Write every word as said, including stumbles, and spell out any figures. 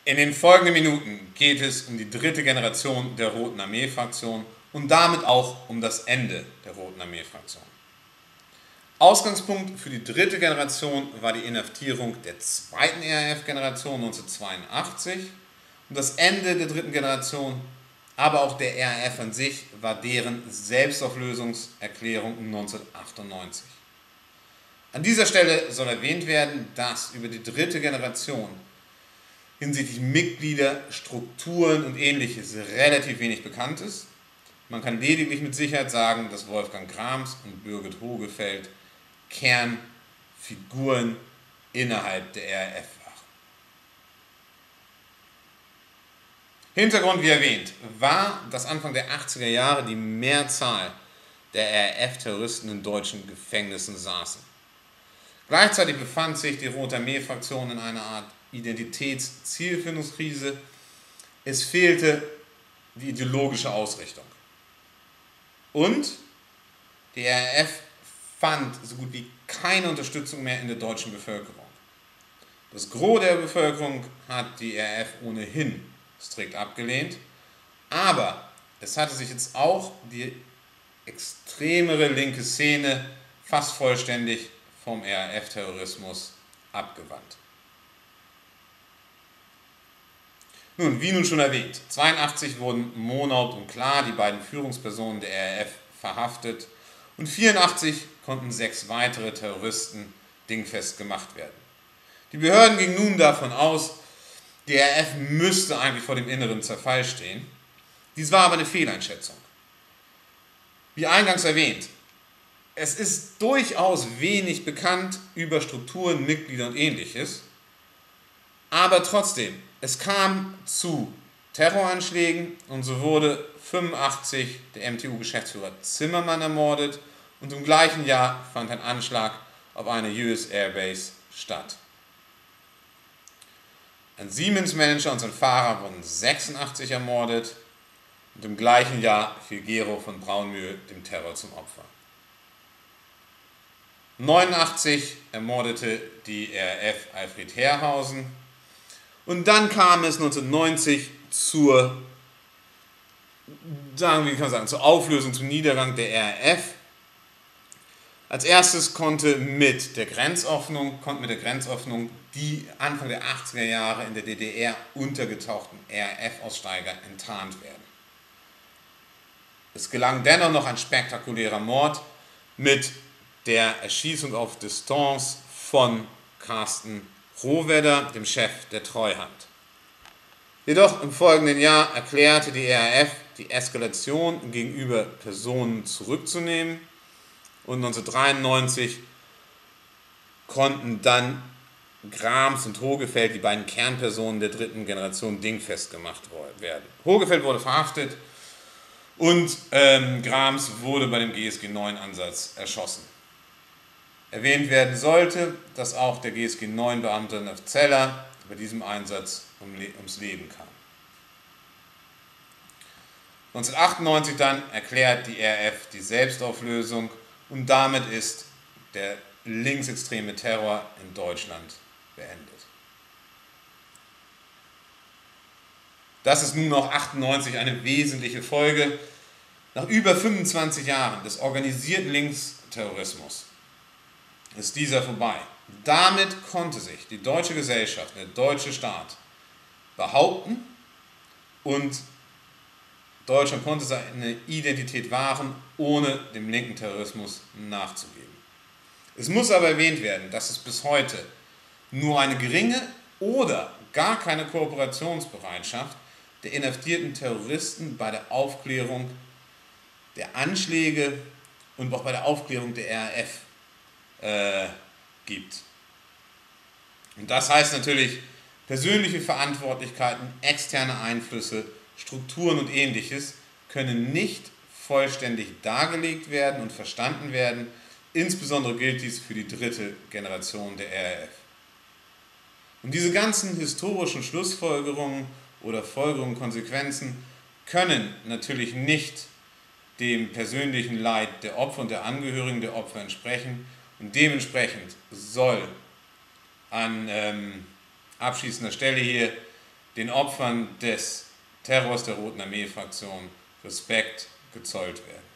In den folgenden Minuten geht es um die dritte Generation der Roten Armee-Fraktion und damit auch um das Ende der Roten Armee-Fraktion. Ausgangspunkt für die dritte Generation war die Inhaftierung der zweiten E R F-Generation neunzehnhundertzweiundachtzig und das Ende der dritten Generation, aber auch der E R F an sich, war deren Selbstauflösungserklärung neunzehnhundertachtundneunzig. An dieser Stelle soll erwähnt werden, dass über die dritte Generation hinsichtlich Mitglieder, Strukturen und Ähnliches relativ wenig bekannt ist. Man kann lediglich mit Sicherheit sagen, dass Wolfgang Grams und Birgit Hogefeld Kernfiguren innerhalb der E R F waren. Hintergrund, wie erwähnt, war, dass Anfang der achtziger Jahre die Mehrzahl der E R F-Terroristen in deutschen Gefängnissen saßen. Gleichzeitig befand sich die Rote Armee-Fraktion in einer Art Identitäts-Zielfindungskrise. Es fehlte die ideologische Ausrichtung. Und die E R F fand so gut wie keine Unterstützung mehr in der deutschen Bevölkerung. Das Gros der Bevölkerung hat die E R F ohnehin strikt abgelehnt, aber es hatte sich jetzt auch die extremere linke Szene fast vollständig vom E R F-Terrorismus abgewandt. Nun, wie nun schon erwähnt, neunzehnhundertzweiundachtzig wurden Monaut und Klar, die beiden Führungspersonen der E R F, verhaftet und neunzehnhundertvierundachtzig konnten sechs weitere Terroristen dingfest gemacht werden. Die Behörden gingen nun davon aus, die E R F müsste eigentlich vor dem inneren Zerfall stehen. Dies war aber eine Fehleinschätzung. Wie eingangs erwähnt, es ist durchaus wenig bekannt über Strukturen, Mitglieder und Ähnliches, aber trotzdem, es kam zu Terroranschlägen und so wurde fünfundachtzig der M T U-Geschäftsführer Zimmermann ermordet und im gleichen Jahr fand ein Anschlag auf eine U S Airbase statt. Ein Siemens-Manager und sein Fahrer wurden sechsundachtzig ermordet und im gleichen Jahr fiel Gero von Braunmühl dem Terror zum Opfer. neunundachtzig ermordete die E R F Alfred Herrhausen und dann kam es neunzehnhundertneunzig zur, sagen wir, wie kann man sagen, zur Auflösung, zum Niedergang der E R F. Als erstes konnte mit der Grenzöffnung, konnten mit der Grenzöffnung die Anfang der achtziger Jahre in der D D R untergetauchten E R F-Aussteiger enttarnt werden. Es gelang dennoch noch ein spektakulärer Mord mit der Erschießung auf Distanz von Carsten Rohwedder, dem Chef der Treuhand. Jedoch im folgenden Jahr erklärte die E R F, die Eskalation gegenüber Personen zurückzunehmen und neunzehnhundertdreiundneunzig konnten dann Grams und Hogefeld, die beiden Kernpersonen der dritten Generation, dingfest gemacht werden. Hogefeld wurde verhaftet und ähm, Grams wurde bei dem G S G neun Ansatz erschossen. Erwähnt werden sollte, dass auch der G S G neun Beamte Zeller bei diesem Einsatz um, ums Leben kam. neunzehnhundertachtundneunzig dann erklärt die E R F die Selbstauflösung und damit ist der linksextreme Terror in Deutschland beendet. Das ist nun auch achtundneunzig eine wesentliche Folge. Nach über fünfundzwanzig Jahren des organisierten Linksterrorismus ist dieser vorbei. Damit konnte sich die deutsche Gesellschaft, der deutsche Staat behaupten und Deutschland konnte seine Identität wahren, ohne dem linken Terrorismus nachzugeben. Es muss aber erwähnt werden, dass es bis heute nur eine geringe oder gar keine Kooperationsbereitschaft der inhaftierten Terroristen bei der Aufklärung der Anschläge und auch bei der Aufklärung der E R F äh, gibt. Und das heißt natürlich persönliche Verantwortlichkeiten, externe Einflüsse, Strukturen und Ähnliches können nicht vollständig dargelegt werden und verstanden werden. Insbesondere gilt dies für die dritte Generation der E R F. Und diese ganzen historischen Schlussfolgerungen oder Folgerungen, Konsequenzen können natürlich nicht dem persönlichen Leid der Opfer und der Angehörigen der Opfer entsprechen und dementsprechend soll an ähm, abschließender Stelle hier den Opfern des Terrors der Roten Armee-Fraktion Respekt gezollt werden.